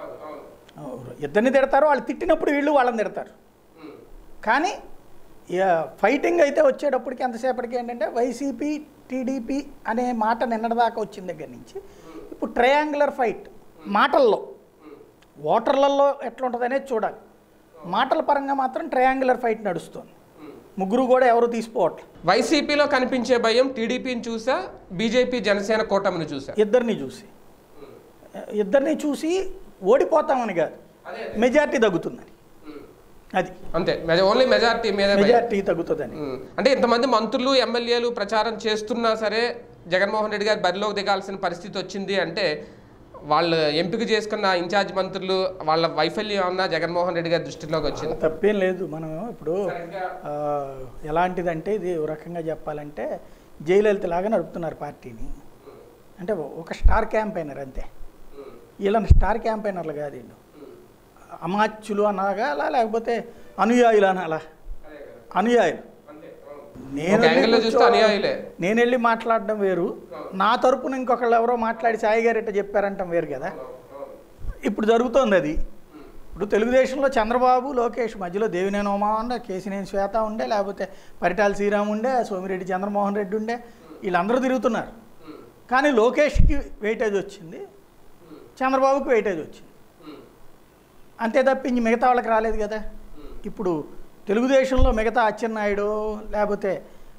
ఇద్దరిని తిడతారు. వాళ్ళు తిట్టినప్పుడు వీళ్ళు వాళ్ళని తిడతారు. కానీ ఫైటింగ్ అయితే వచ్చేటప్పటికి ఎంతసేపటికి ఏంటంటే వైసీపీ టీడీపీ అనే మాట నిన్నటిదాకా వచ్చిన దగ్గర నుంచి ఇప్పుడు ట్రయాంగులర్ ఫైట్ మాటల్లో, ఓటర్లలో ఎట్లుంటుంది అనేది చూడాలి. మాటల పరంగా మాత్రం ట్రయాంగులర్ ఫైట్ నడుస్తుంది. ముగ్గురు కూడా ఎవరు తీసుకోవట్లేదు. వైసీపీలో కనిపించే భయం టీడీపీని చూసా, బీజేపీ జనసేన కూటమిని చూసా, ఇద్దరిని చూసి ఇద్దరిని చూసి ఓడిపోతామని కాదు, మెజార్టీ తగ్గుతుందని. అది అంతే, ఓన్లీ మెజార్టీ మీద మెజార్టీ తగ్గుతుందని. అంటే ఇంతమంది మంత్రులు ఎమ్మెల్యేలు ప్రచారం చేస్తున్నా సరే జగన్మోహన్ రెడ్డి గారు బరిలోకి దిగాల్సిన పరిస్థితి వచ్చింది అంటే వాళ్ళు ఎంపిక చేసుకున్న ఇన్ఛార్జ్ మంత్రులు వాళ్ళ వైఫల్యం అన్నా జగన్మోహన్ రెడ్డి గారి దృష్టిలోకి వచ్చింది. తప్పేం లేదు. మనం ఇప్పుడు ఎలాంటిదంటే ఇది ఒక రకంగా చెప్పాలంటే జయలలిత లాగా నడుపుతున్నారు పార్టీని. అంటే ఒక స్టార్ క్యాంపెయినర్ అంతే. వీళ్ళని స్టార్ క్యాంపెయినర్లు కాదు, వీళ్ళు అమాత్యులు అనాగా లేకపోతే అనుయాయులు అనాలా? అనుయాయులు. నేను నేను వెళ్ళి మాట్లాడడం వేరు, నా తరపున ఇంకొకళ్ళు ఎవరో మాట్లాడి సాయి గారు ఎట్ట చెప్పారంటాం వేరు కదా. ఇప్పుడు జరుగుతోంది అది. ఇప్పుడు తెలుగుదేశంలో చంద్రబాబు లోకేష్ మధ్యలో దేవినేని ఉమా ఉండే, కేసినేని శ్వేత ఉండే, లేకపోతే పరిటాల శ్రీరామ్ ఉండే, సోమిరెడ్డి చంద్రమోహన్ రెడ్డి ఉండే, వీళ్ళందరూ తిరుగుతున్నారు. కానీ లోకేష్కి వెయిటేజ్ వచ్చింది, చంద్రబాబుకి వెయిటేజ్ వచ్చింది. అంతే తప్పించి మిగతా వాళ్ళకి రాలేదు కదా. ఇప్పుడు తెలుగుదేశంలో మిగతా అచ్చెన్నాయుడు లేకపోతే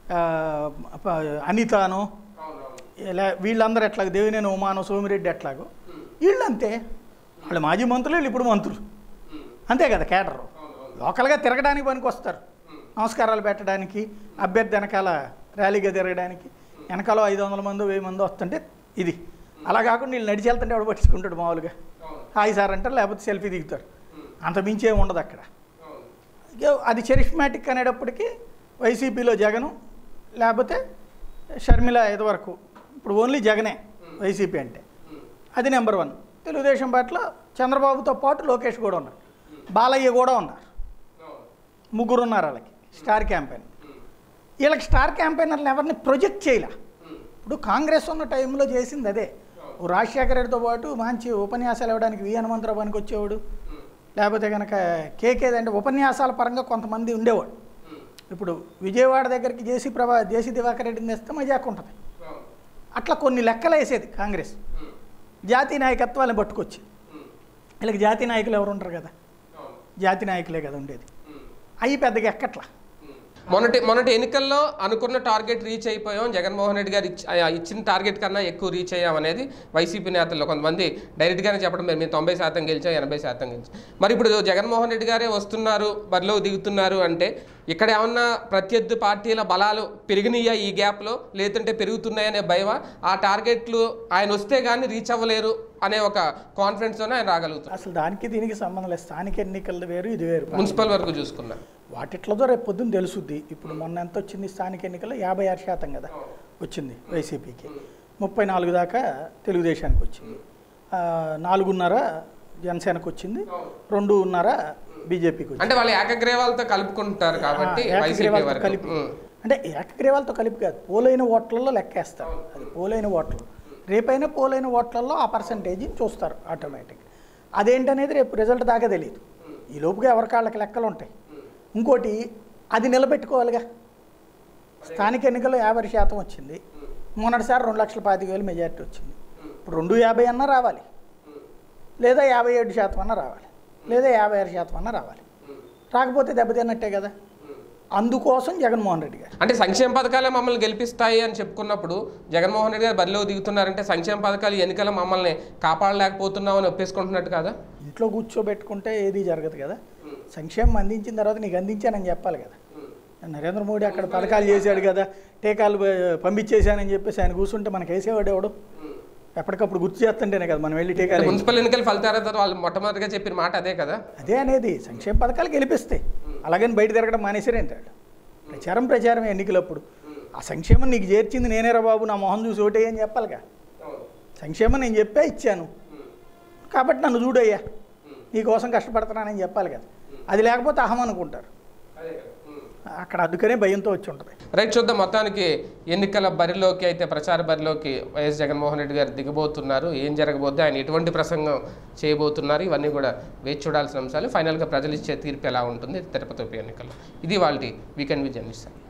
అనితాను లే వీళ్ళందరూ ఎట్లాగో, దేవినేని ఉమాను సోమిరెడ్డి ఎట్లాగో వీళ్ళంతే. వాళ్ళు మాజీ మంత్రులు, వీళ్ళు ఇప్పుడు మంత్రులు అంతే కదా. కేడరు లోకల్గా తిరగడానికి పనికి వస్తారు, నమస్కారాలు పెట్టడానికి, అభ్యర్థి వెనకాల ర్యాలీగా తిరగడానికి. వెనకాల ఐదు వందల మంది వెయ్యి మంది వస్తుంటే ఇది. అలా కాకుండా వీళ్ళు నడిచి వెళ్తుంటే ఎవడు పట్టించుకుంటాడు? మామూలుగా హాయ్ సార్ అంటారు, లేకపోతే సెల్ఫీ దిగుతారు. అంత మించి ఏమి ఉండదు అక్కడ. అది చరిష్మాటిక్ అనేటప్పటికీ వైసీపీలో జగను, లేకపోతే షర్మిల ఇదివరకు, ఇప్పుడు ఓన్లీ జగనే వైసీపీ అంటే. అది నెంబర్ వన్. తెలుగుదేశం పార్టీలో చంద్రబాబుతో పాటు లోకేష్ కూడా ఉన్నారు, బాలయ్య కూడా ఉన్నారు, ముగ్గురు ఉన్నారు. వాళ్ళకి స్టార్ క్యాంపెయిన్. వీళ్ళకి స్టార్ క్యాంపెయినర్లు ఎవరిని ప్రొజెక్ట్ చేయలే. ఇప్పుడు కాంగ్రెస్ ఉన్న టైంలో చేసింది అదే. రాజశేఖర రెడ్డితో పాటు మంచి ఉపన్యాసాలు ఇవ్వడానికి వి హనుమంతరావు పనికి వచ్చేవాడు, లేకపోతే కనుక కేకే అంటే ఉపన్యాసాల పరంగా కొంతమంది ఉండేవాడు. ఇప్పుడు విజయవాడ దగ్గరికి జేసీ ప్రభా జేసీ దివాకర్ రెడ్డిని తెస్తే మజాక్ ఉంటుంది. అట్లా కొన్ని లెక్కలు వేసేది కాంగ్రెస్, జాతీయ నాయకత్వాన్ని పట్టుకొచ్చి. వీళ్ళకి జాతీయ నాయకులు ఎవరు ఉంటారు కదా, జాతీయ నాయకులే కదా ఉండేది. అవి పెద్దగా ఎక్కట్లా. మొన్నటి మొన్నటి ఎన్నికల్లో అనుకున్న టార్గెట్ రీచ్ అయిపోయాం, జగన్మోహన్ రెడ్డి గారు ఇచ్చిన టార్గెట్ కన్నా ఎక్కువ రీచ్ అయ్యాం అనేది వైసీపీ నేతల్లో కొంతమంది డైరెక్ట్గానే చెప్పడం, మేము తొంభై శాతం గెలిచాం, ఎనభై శాతం గెలిచాం. మరి ఇప్పుడు జగన్మోహన్ రెడ్డి గారే వస్తున్నారు, బరిలో దిగుతున్నారు అంటే ఇక్కడ ఏమన్నా ప్రత్యర్థి పార్టీల బలాలు పెరిగినాయా ఈ గ్యాప్లో, లేదంటే పెరుగుతున్నాయనే భయమా? ఆ టార్గెట్లు ఆయన వస్తే కానీ రీచ్ అవ్వలేరు అనే ఒక కాన్ఫిడెన్స్తోనే ఆయన రాగలుగుతారు. అసలు దానికి దీనికి సంబంధం లేదు. స్థానిక ఎన్నికలు వేరు, ఇది వేరు. మున్సిపల్ వరకు చూసుకున్నా వాటిట్లతో రేపు పొద్దున్న తెలుసుద్ది. ఇప్పుడు మొన్న ఎంత వచ్చింది స్థానిక ఎన్నికల్లో? యాభై ఆరు శాతం కదా వచ్చింది వైసీపీకి, ముప్పై నాలుగు దాకా తెలుగుదేశానికి వచ్చింది, నాలుగున్నర జనసేనకు వచ్చింది, రెండున్నర బీజేపీకి వచ్చింది. అంటే వాళ్ళు ఏకగ్రీవాలతో కలుపుకుంటారు కాబట్టి ఏకగ్రీవాలతో కలిపి, అంటే ఏకగ్రీవాలతో కలిపి కాదు, పోలైన ఓట్లలో లెక్కేస్తారు. అది పోలైన ఓట్లు, రేపైనా పోలైన ఓట్లలో ఆ పర్సంటేజ్ చూస్తారు ఆటోమేటిక్. అదేంటనేది రేపు రిజల్ట్ దాకా తెలియదు. ఈ లోపుగా ఎవరికాళ్ళకి లెక్కలు ఉంటాయి. ఇంకోటి, అది నిలబెట్టుకోవాలిగా. స్థానిక ఎన్నికల్లో యాభై శాతం వచ్చింది, మొన్నటిసారి రెండు లక్షల పాతిక వేలు మెజార్టీ వచ్చింది. ఇప్పుడు రెండు యాభై అన్నా రావాలి, లేదా యాభై ఏడు శాతం అన్నా రావాలి, లేదా యాభై ఆరు శాతం అన్నా రావాలి. రాకపోతే దెబ్బతిన్నట్టే కదా. అందుకోసం జగన్మోహన్ రెడ్డి గారు అంటే సంక్షేమ పథకాలే మమ్మల్ని గెలిపిస్తాయి అని చెప్పుకున్నప్పుడు జగన్మోహన్ రెడ్డి గారు బరిలో దిగుతున్నారంటే సంక్షేమ పథకాలు ఎన్నికల మమ్మల్ని కాపాడలేకపోతున్నామని ఒప్పేసుకుంటున్నట్టు కదా. ఇంట్లో కూర్చోబెట్టుకుంటే ఏది జరగదు కదా. సంక్షేమం అందించిన తర్వాత నీకు అందించానని చెప్పాలి కదా. నరేంద్ర మోడీ అక్కడ పథకాలు చేశాడు కదా, టీకాలు పంపించేశానని చెప్పేసి ఆయన కూర్చుంటే మనకు వేసేవాడు ఎవడు? ఎప్పటికప్పుడు గుర్తు చేస్తుంటేనే కదా మనం వెళ్ళి టీకాలు. మున్సిపల్ ఎన్నికలు ఫలితాల తర్వాత వాళ్ళు మొట్టమొదటిగా చెప్పిన మాట అదే కదా. అదే అనేది సంక్షేమ పథకాలు గెలిపిస్తాయి. అలాగని బయట తిరగడం మానేసారేంటాడు. ప్రచారం ప్రచారం ఎన్నికలప్పుడు ఆ సంక్షేమం నీకు చేర్చింది నేనేరా బాబు, నా మొహం చూసి ఓటే అని చెప్పాలిగా. సంక్షేమం నేను చెప్పా ఇచ్చాను కాబట్టి నన్ను చూడయ్యా, నీకోసం కష్టపడుతున్నానని చెప్పాలి కదా. అది లేకపోతే అహం అనుకుంటారు. అక్కడ అందుకనే భయంతో వచ్చి ఉంటుంది. రైట్, చూద్దాం. మొత్తానికి ఎన్నికల బరిలోకి అయితే ప్రచార బరిలోకి వైఎస్ జగన్మోహన్ రెడ్డి గారు దిగబోతున్నారు. ఏం జరగబోద్ది, ఆయన ఎటువంటి ప్రసంగం చేయబోతున్నారు, ఇవన్నీ కూడా వేచి చూడాల్సిన అంశాలు. ఫైనల్గా ప్రజలు ఇచ్చే తీర్పు ఎలా ఉంటుంది తిరుపతి ఉప ఎన్నికల్లో. ఇది వాళ్ళ వీకెండ్ విత్ జర్నలిస్ట్.